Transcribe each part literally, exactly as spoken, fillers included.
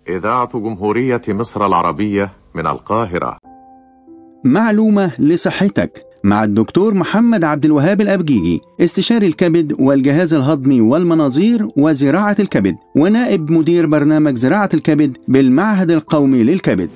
إذاعة جمهورية مصر العربية من القاهرة. معلومة لصحتك مع الدكتور محمد عبد الوهاب الأبجيجي، استشاري الكبد والجهاز الهضمي والمناظير وزراعة الكبد، ونائب مدير برنامج زراعة الكبد بالمعهد القومي للكبد.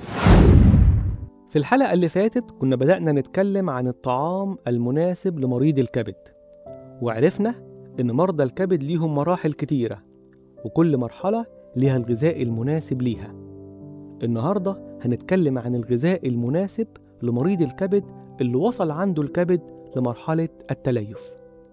في الحلقة اللي فاتت كنا بدأنا نتكلم عن الطعام المناسب لمريض الكبد، وعرفنا إن مرضى الكبد ليهم مراحل كتيرة، وكل مرحلة ليها الغذاء المناسب ليها. النهاردة هنتكلم عن الغذاء المناسب لمريض الكبد اللي وصل عنده الكبد لمرحلة التليف.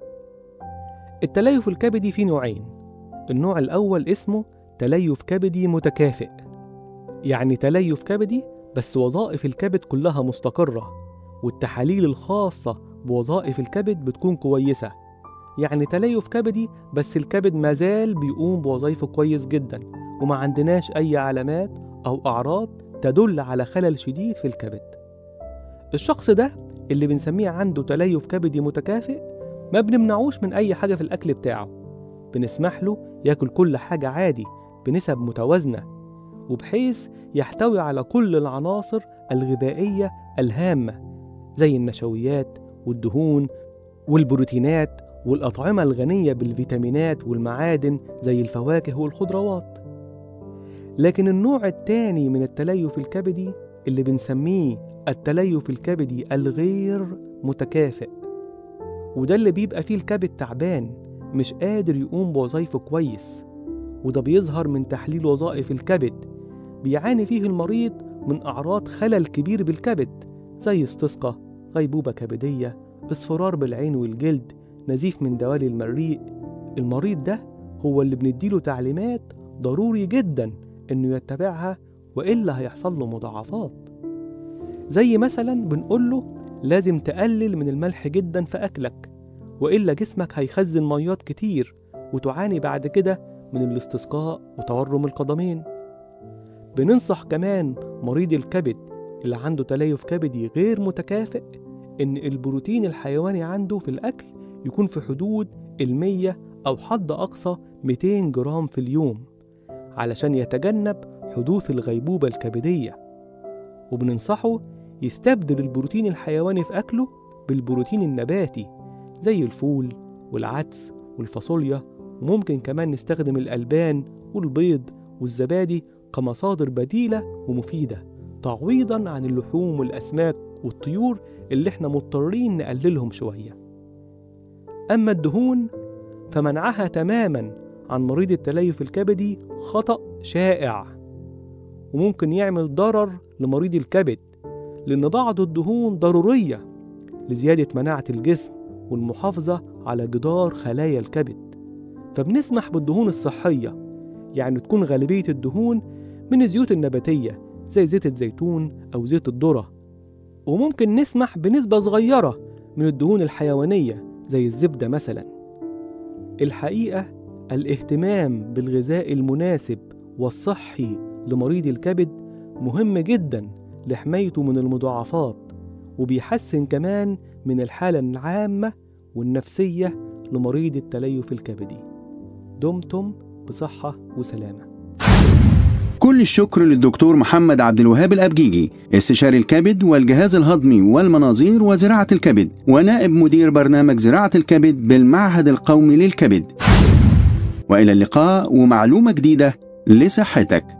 التليف الكبدي فيه نوعين. النوع الأول اسمه تليف كبدي متكافئ، يعني تليف كبدي بس وظائف الكبد كلها مستقرة، والتحاليل الخاصة بوظائف الكبد بتكون كويسة. يعني تليف كبدي بس الكبد مازال بيقوم بوظائفه كويس جدا، وما عندناش أي علامات أو أعراض تدل على خلل شديد في الكبد. الشخص ده اللي بنسميه عنده تليف كبدي متكافئ ما بنمنعوش من أي حاجة في الأكل بتاعه، بنسمح له ياكل كل حاجة عادي بنسب متوازنة، وبحيث يحتوي على كل العناصر الغذائية الهامة زي النشويات والدهون والبروتينات والأطعمة الغنية بالفيتامينات والمعادن زي الفواكه والخضروات. لكن النوع الثاني من التليف الكبدي اللي بنسميه التليف الكبدي الغير متكافئ، وده اللي بيبقى فيه الكبد تعبان مش قادر يقوم بوظائفه كويس، وده بيظهر من تحليل وظائف الكبد. بيعاني فيه المريض من أعراض خلل كبير بالكبد زي استسقاء، غيبوبة كبدية، اصفرار بالعين والجلد، نزيف من دوالي المريء. المريض ده هو اللي بنديله تعليمات ضروري جدا إنه يتبعها، وإلا هيحصل له مضاعفات. زي مثلا بنقوله لازم تقلل من الملح جدا في أكلك، وإلا جسمك هيخزن ميات كتير وتعاني بعد كده من الاستسقاء وتورم القدمين. بننصح كمان مريض الكبد اللي عنده تليف كبدي غير متكافئ إن البروتين الحيواني عنده في الأكل يكون في حدود المية أو حد أقصى مئتين جرام في اليوم، علشان يتجنب حدوث الغيبوبة الكبدية. وبننصحه يستبدل البروتين الحيواني في أكله بالبروتين النباتي زي الفول والعدس والفاصوليا، وممكن كمان نستخدم الألبان والبيض والزبادي كمصادر بديلة ومفيدة، تعويضاً عن اللحوم والأسماك والطيور اللي احنا مضطرين نقللهم شوية. أما الدهون فمنعها تماماً عن مريض التليف الكبدي خطأ شائع، وممكن يعمل ضرر لمريض الكبد، لأن بعض الدهون ضرورية لزيادة مناعة الجسم والمحافظة على جدار خلايا الكبد. فبنسمح بالدهون الصحية، يعني تكون غالبية الدهون من الزيوت النباتية زي زيت الزيتون أو زيت الذرة، وممكن نسمح بنسبة صغيرة من الدهون الحيوانية زي الزبدة مثلا. الحقيقة الاهتمام بالغذاء المناسب والصحي لمريض الكبد مهم جدا لحمايته من المضاعفات، وبيحسن كمان من الحالة العامة والنفسية لمريض التليف الكبدي. دمتم بصحة وسلامة. كل الشكر للدكتور محمد عبد الوهاب الأبجيجي، استشاري الكبد والجهاز الهضمي والمناظير وزراعة الكبد، ونائب مدير برنامج زراعة الكبد بالمعهد القومي للكبد. وإلى اللقاء ومعلومة جديدة لصحتك.